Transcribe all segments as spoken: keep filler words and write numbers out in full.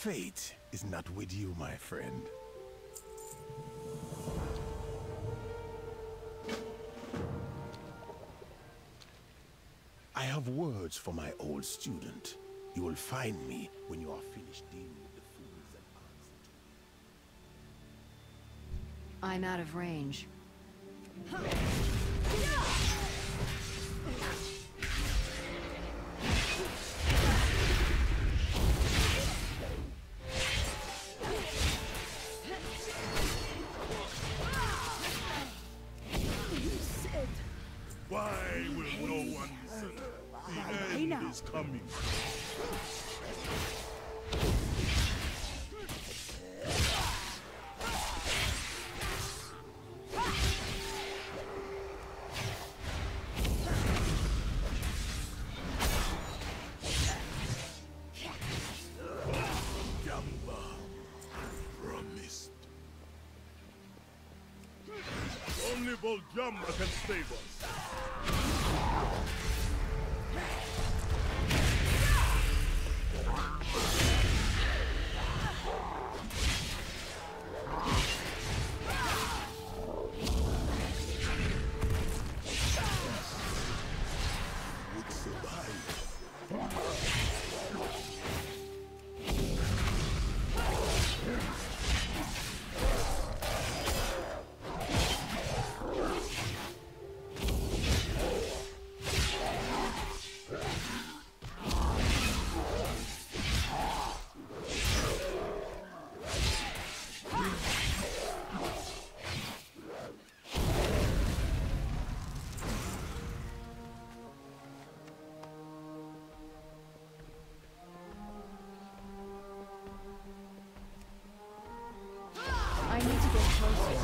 fate is not with you, my friend. I have words for my old student. You will find me when you are finished dealing with the fools that answer to me. I'm out of range. Why will no one listen? The end is coming. Gamba promised. Only Voljamba can save us. I need to get closer.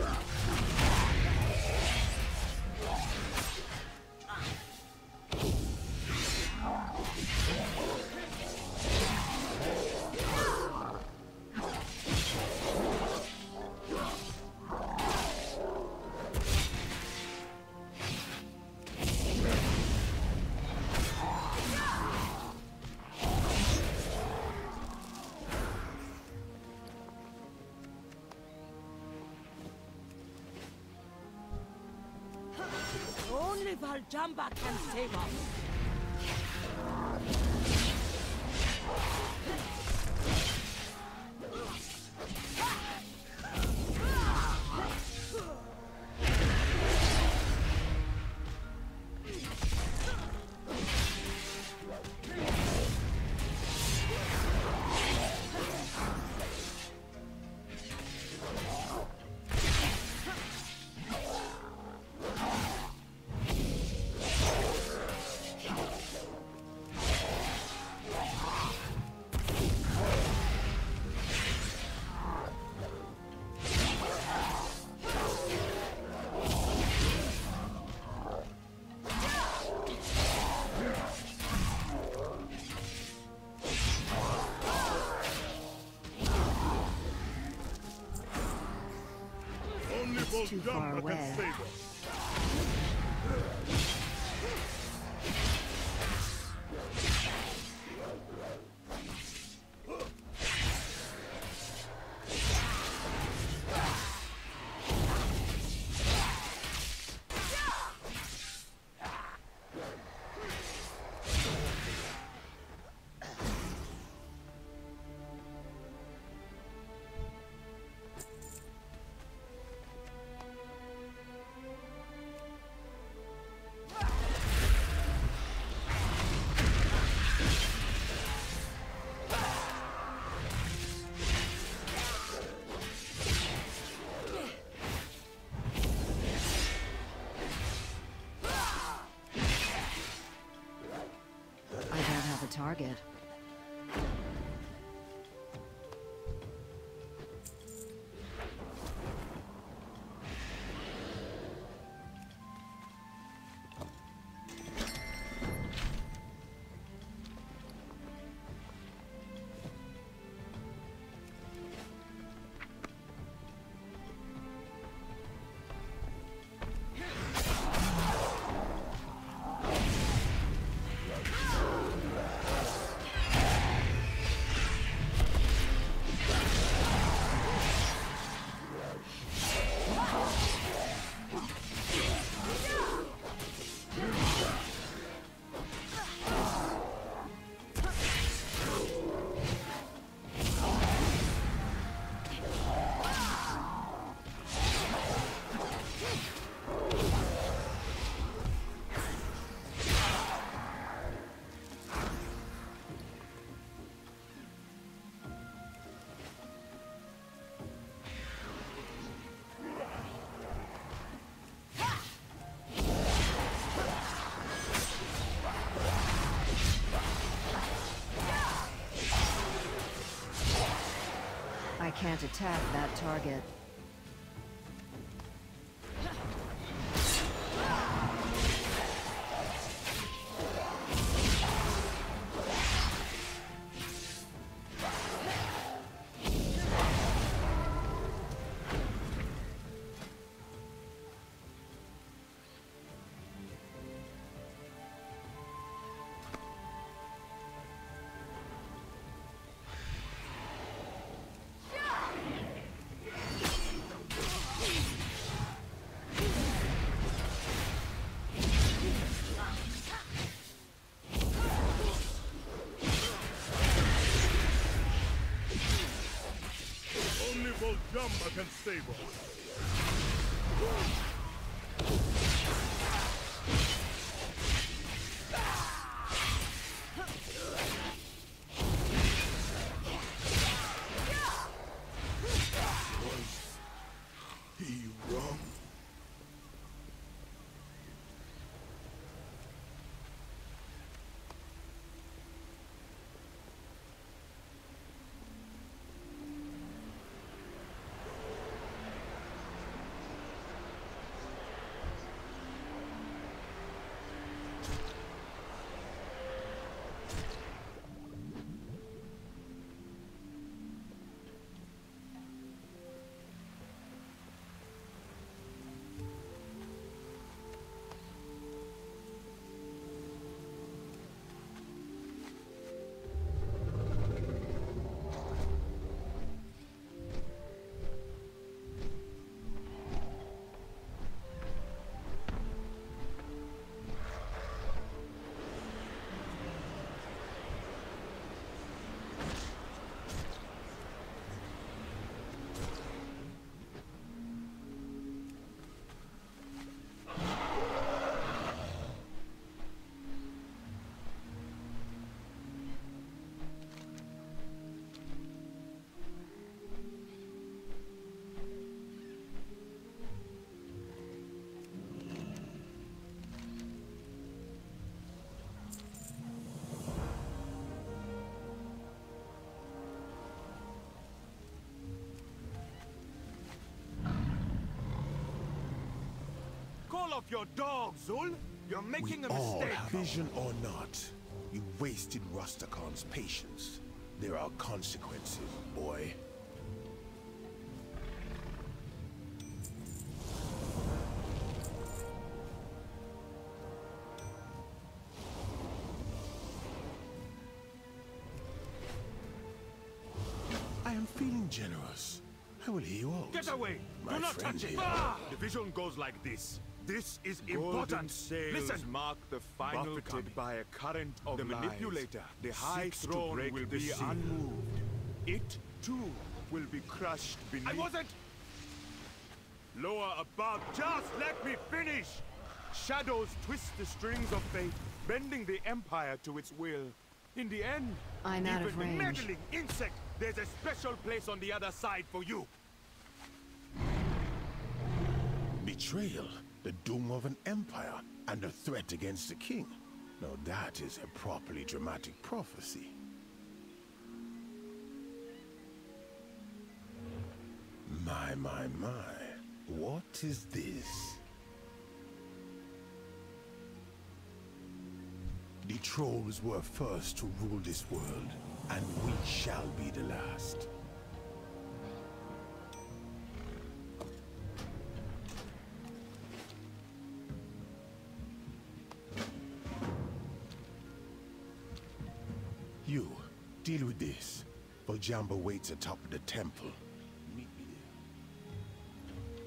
Only Valjamba can save us. It's too far away. Target. I can't attack that target. Only Jumba can save us. Was he wrong? Call off your dog, Zul! You're making We a all mistake! have vision or not, you wasted Rustacon's patience. There are consequences, boy. I am feeling generous. I will hear you out. Get away! My Do not friend touch it! here. Ah! The vision goes like this. This is important. Sails Listen, mark the final Buff becoming. tip by a current of The lies. manipulator The high seeks to throne break will the be seal. unmoved. It too will be crushed beneath. I wasn't... Lower above, just let me finish! Shadows twist the strings of fate, bending the empire to its will. In the end, I'm out Even of the range. meddling insect, there's a special place on the other side for you. Betrayal, the doom of an empire, and a threat against the king. Now that is a properly dramatic prophecy. My, my, my. What is this? The trolls were first to rule this world, and we shall be the last. You, deal with this. Foljamba waits atop the temple. Meet me there.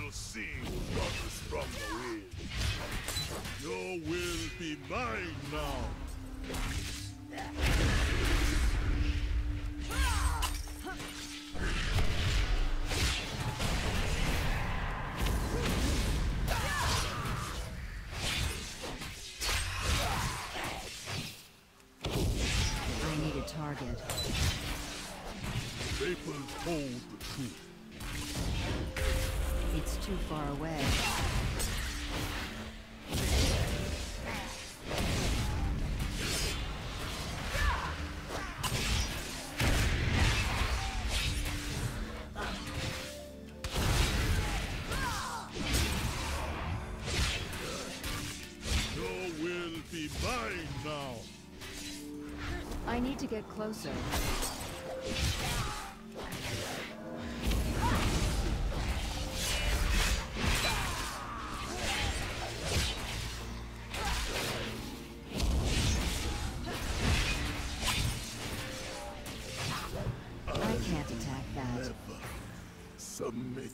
will see who runs from the wind. Your will be mine now. I need a target. Vapors hold the truth. It's too far away. Your will be mine now. I need to get closer. I can't attack that. Never submit.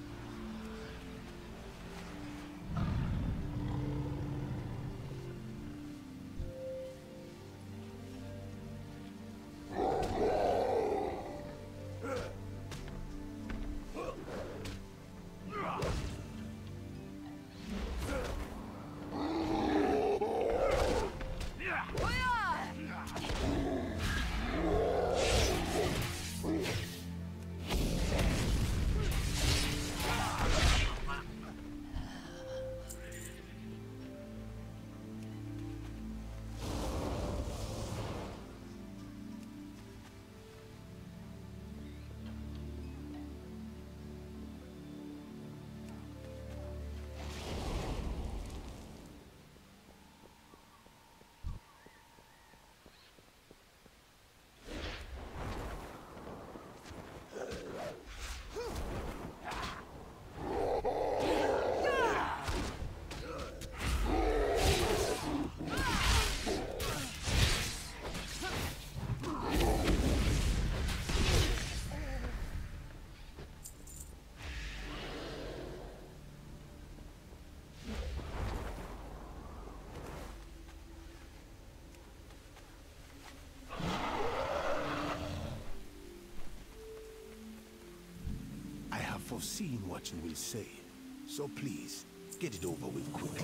Foreseen what you will say, so please, get it over with quickly.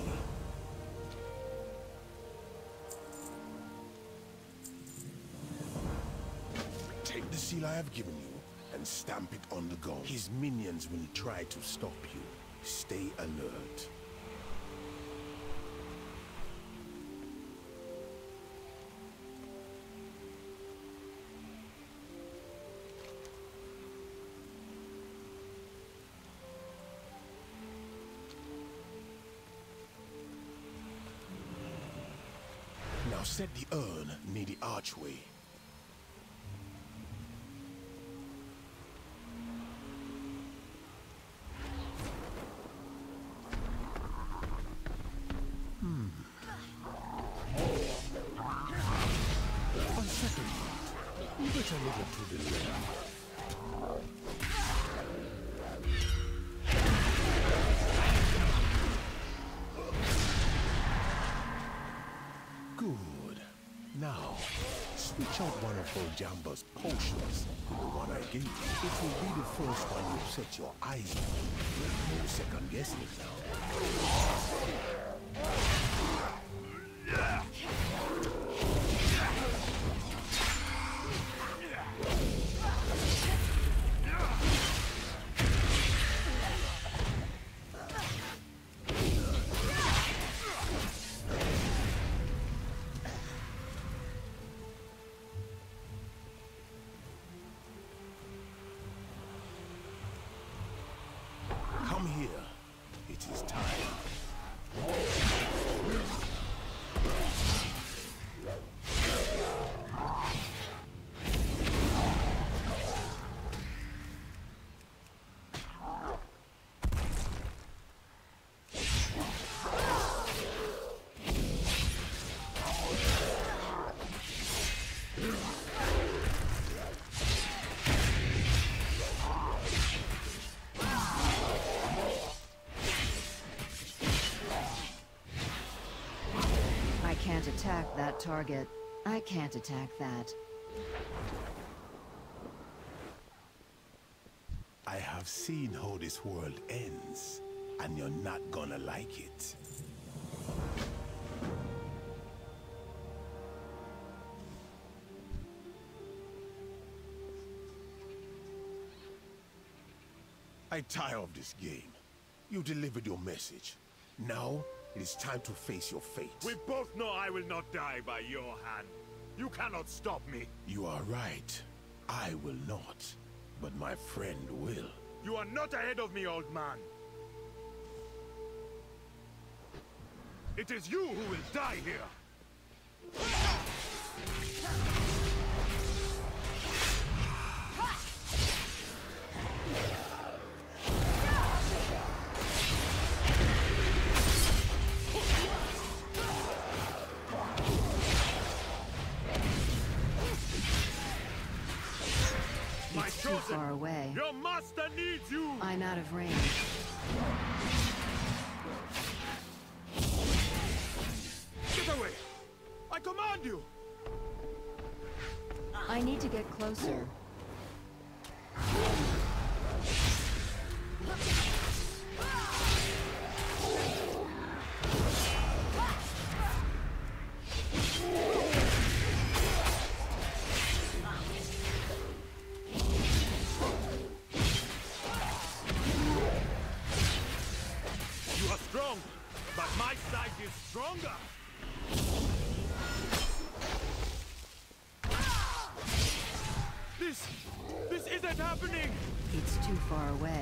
Take the seal I have given you and stamp it on the goal. His minions will try to stop you. Stay alert. Now set the urn near the archway. Hmm. On second thought, you better look to the left. Good. Now, switch out one of Foljamba's potions with the one I gave you. It will be the first one you set your eyes on. No second guessing it now. Come here. It is time. can't attack that target. I can't attack that. I have seen how this world ends, and you're not gonna like it. I tire of this game. You delivered your message. Now, it is time to face your fate. We both know I will not die by your hand. You cannot stop me. You are right. I will not. But my friend will. You are not ahead of me, old man. It is you who will die here. It's too far away. Your master needs you! I'm out of range. Get away! I command you! I need to get closer. But my side is stronger! This... this isn't happening! It's too far away.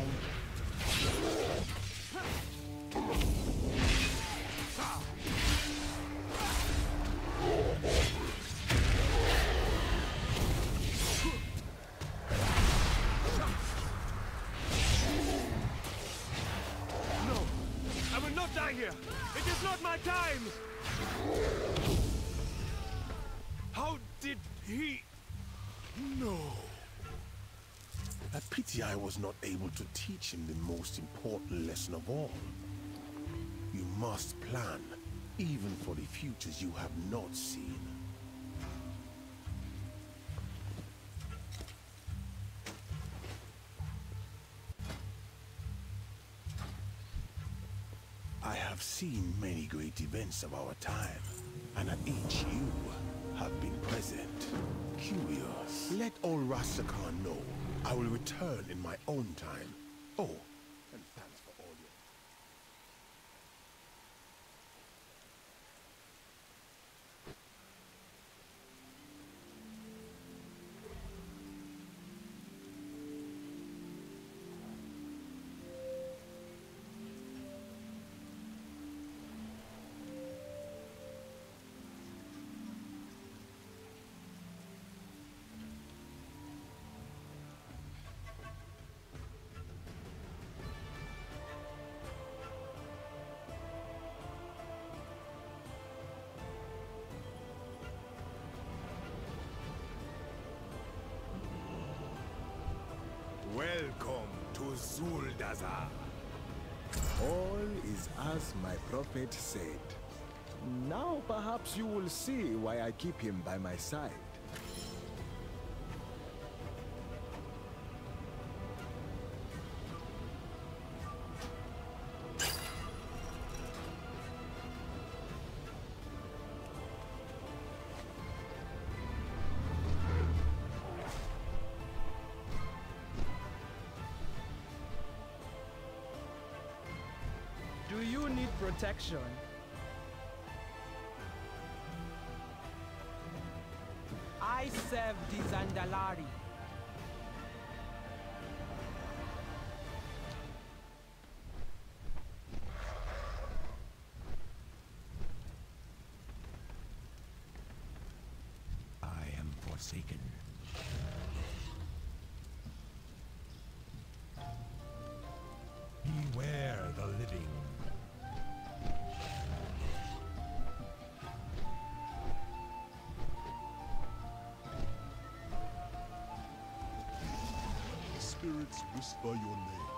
Here. It is not my time! How did he... know? A pity I was not able to teach him the most important lesson of all. You must plan, even for the futures you have not seen. I have seen many great events of our time, and at each you have been present. Curious. Let old Rastakhan know I will return in my own time. Oh, and thanks for all your... Welcome to Zuldazar. All is as my prophet said. Now perhaps you will see why I keep him by my side. Do you need protection? I serve the Zandalari. I am forsaken. Beware the living. Spirits whisper your name.